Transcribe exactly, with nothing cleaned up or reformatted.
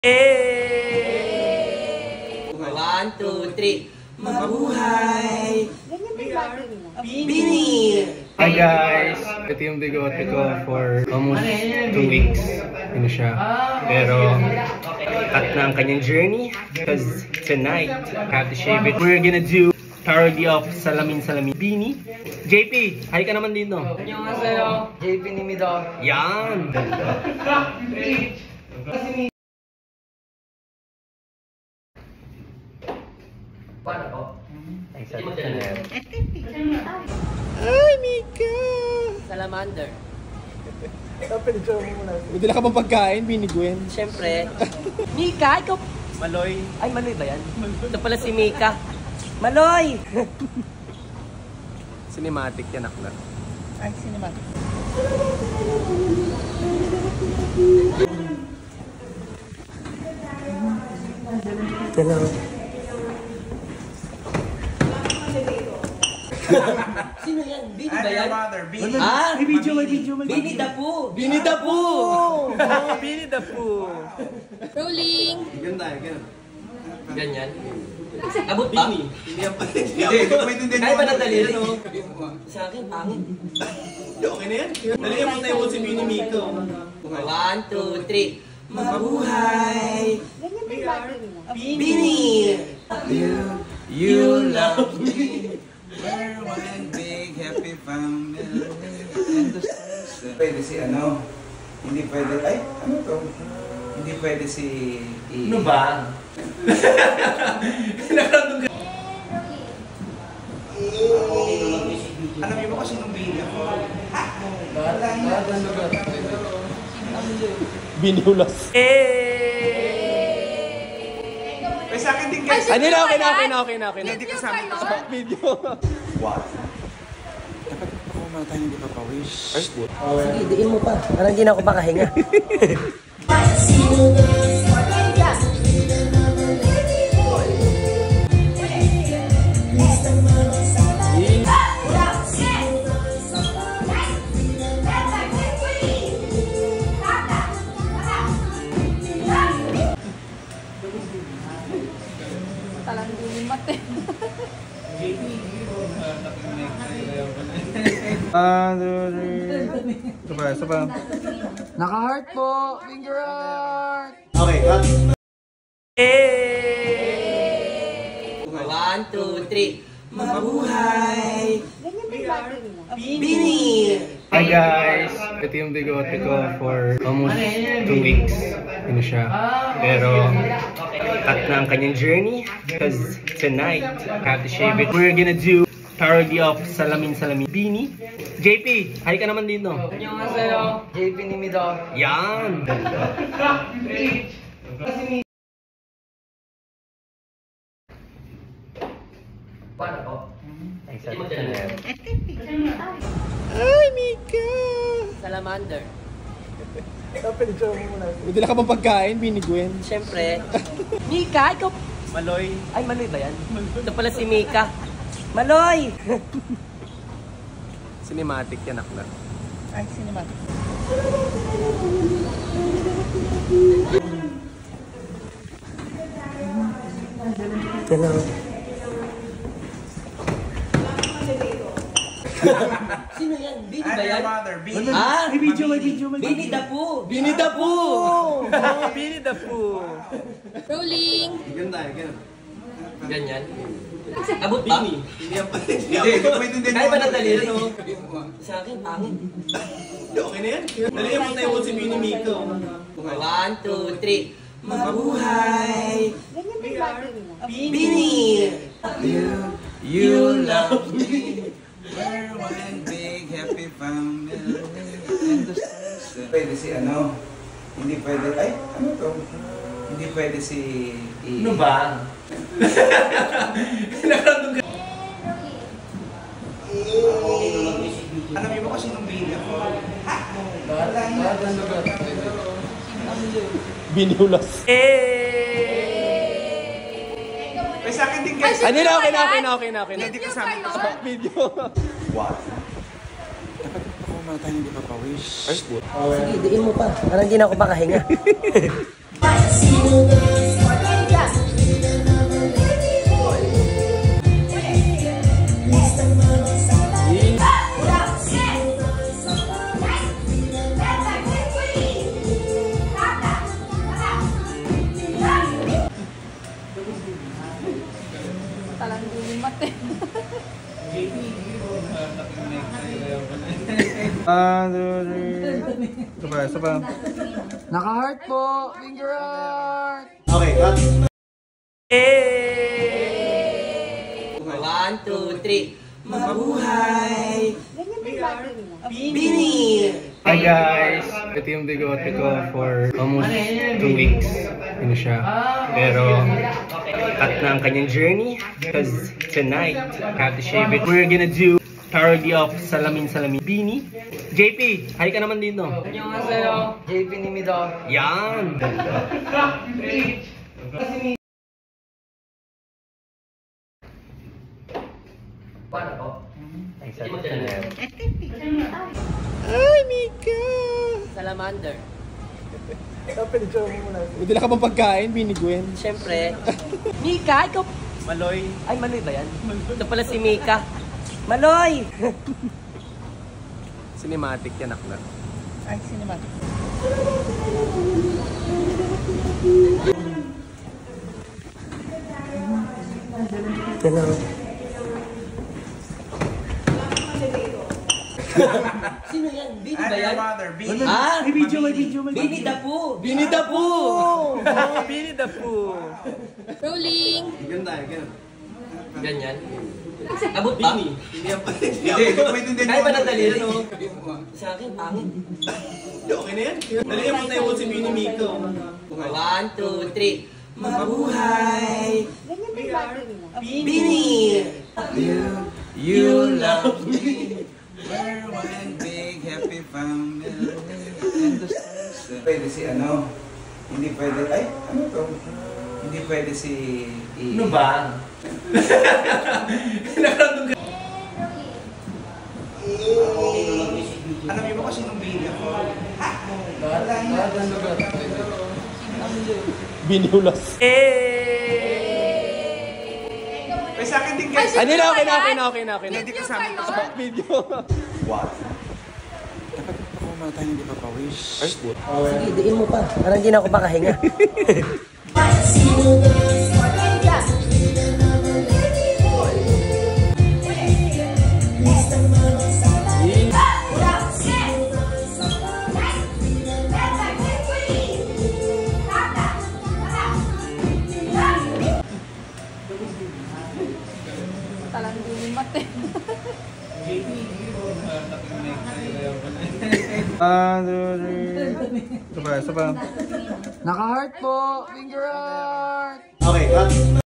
Hey! One, two, three. Mabuhay! Bini! Hi guys! Ito yung bigote ko for almost two weeks. Ano siya. Pero, cut na ang kanyang journey. Because tonight, I have to shave it. We're gonna do parody of Salamin Salamin Bini. J P, hi ka naman dito. 안녕하세요. J P 님이다. Yan! Paano po? Ay, Mika! Salamander. May dala ka bang pagkain, Bini Gwen? Siyempre. Mika, ikaw... Maloy. Ay, Maloy ba yan? Ito pala si Mika. Maloy! Cinematic yan, akla. Ay, cinematic. Hello. Sino yan? Bini ba yan? Bini. Ah! May video, may video, may Bini video. Dapu! Bini Dapu! Oh, Bini Dapu! Rolling! Ganyan. Abot ba? Bini. Hindi yan pa. Hindi, hindi Kaya ba ng daliri? Sa akin, pangit. Okay na yan. Dali mo tayo si Bini Miko. One, two, three. Mabuhay! Bini! You, you love me. We're one big happy family. Pwede si ano? Hindi pwede. Ay, ano to? Hindi pwede si... Ano ba? Alam niyo ba kasi nung bida ko? Binulas. May sa akin din guys. Ano na, okay na, okay na, okay na, okay na. Hindi kasama ko sa Video. what? Dapat ako mga tayo hindi papawish. Sige, diin mo pa. Parang hindi na ako makahinga. Ah, ito pa, ito pa. Naka-heart po! Finger heart! Okay, cut. Hey! One, two, three. Mabuhay! Bini! Hi guys! Ito yung bigote ko for almost two weeks. Ano siya. Pero, cut na ang kanyang journey. Because tonight, I have to shave it. We're gonna do parody of Salamin Salamin Bini. J P, hi ka naman dito. 안녕하세요. J P 님이다. Yan! Paano po? Ay, Mika! Salamander. May dala ka bang pagkain, Bini Gwen? Siyempre. Mika, ikaw... Maloy. Ay, Maloy ba yan? Ito pala si Mika. Maloy! Cinematic yan, akla. Ay, cinematic. Hello. Sino yan? Bini ba yan? Bini. Ah! May video, may video, may Bini video. Dapu! Bini Dapu! Bini Dapu! Rolling! Ganyan. Abot ba? Hindi yan pa. Hindi, pwede din. Kaya ba ng daliri? Sa akin, pangit. Okay na yan. Dali mo tayo si Bini Miko. One, two, three. Mabuhay! Bini! You, you love me. We're one big happy family. Pwede si ano? Hindi pwede. Ay, ano to? Hindi pwede si... Ano ba? Alam niyo ba kasi nung bida ko? Binulas. May sa akin din guys. Ano na, okay na, okay na, okay na, okay na. Hindi kasama ko sa Video. what? Dapat ako mga tayo hindi papawish. Sige, diin mo pa. Parang hindi na ako makahinga. Talang lumat eh. Ah, Ito pa, ito pa. Naka-heart po! Finger heart! Okay, cut. One, two, three. Mabuhay! Bini! Hi guys! Ito yung bigote ko for almost two weeks. Ano siya. Pero, cut na ang kanyang journey. Because tonight, I have to shave it. We're gonna do parody of Salamin Salamin Bini. J P, hi ka naman dito. Annyeonghaseyo! J P Nimido. Yan! Paano po? Ay, Mika! Salamander. Udila ka bang pagkain, Bini Gwen? Siyempre. Mika, ikaw... Maloy. Ay, Maloy ba yan? Ito pala si Mika. Maloy! Cinematic yan, akla. Ay, cinematic. Hello. Sino yan? Bini ba yan? Bini. Ah! May video, may video, may Bini Dapu! Bini Dapu! Oh, Bini Dapu! Rolling. Ganun tayo, ganun. Ganyan. Abot pa? Hindi, hindi pwede din. Kaya ba ng daliri? Sa akin, pangit. Okay na yan. Dali mo tayo mo si Bini Miko. One, two, three. Mabuhay! Bini! You, you love me. We're one big happy family. And the stars. Pwede si ano? Hindi pwede. Ay, ano to? Hindi pwede si... Ano ba? Alam niyo ba kasi nung Bini ako? Biniulas. May sa akin din guys. Ano na, okay na, okay na, okay na, okay na. Hindi ka sa akin sa video. What? Dapat ako mga tayo hindi pa pa-wish. Sige, diin mo pa. Parang hindi na ako makahinga. Talang lumat eh. Ah, Ito pa, ito pa. Naka-heart po! Finger heart! Okay, cut.